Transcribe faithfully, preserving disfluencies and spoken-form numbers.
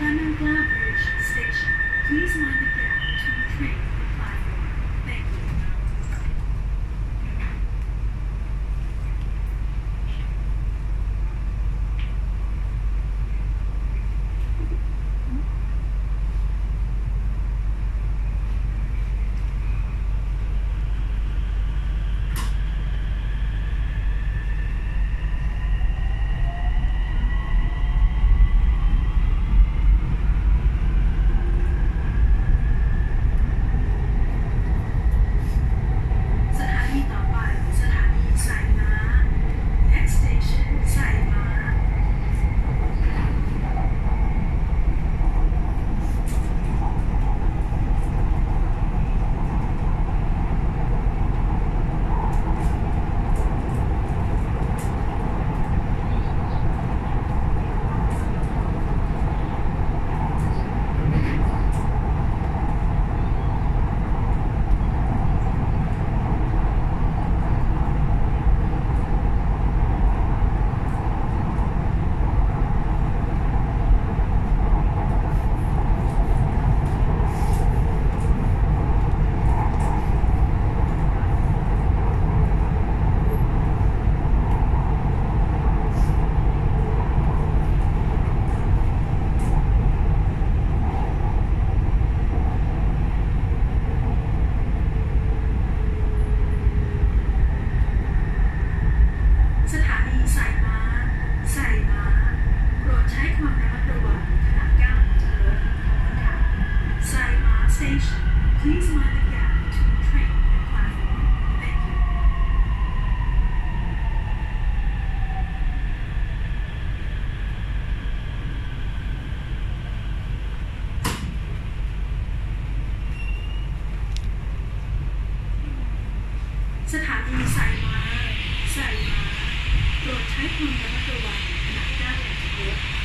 Nangklao Bridge Station. Please mind the gap between train and platform. Thank you. สถานีต่อไปสถานีสายม้า Next station สายม้าสถานีสายม้าสายม้าโปรดใช้ความระมัดระวังขณะก้าวออกจากรถค่ะสายม้า station please mind the gap between train and platform thank you สถานีสายม้าสายม้าโปรดใช้ความระมัดระวังขณะก้าวออกจากรถ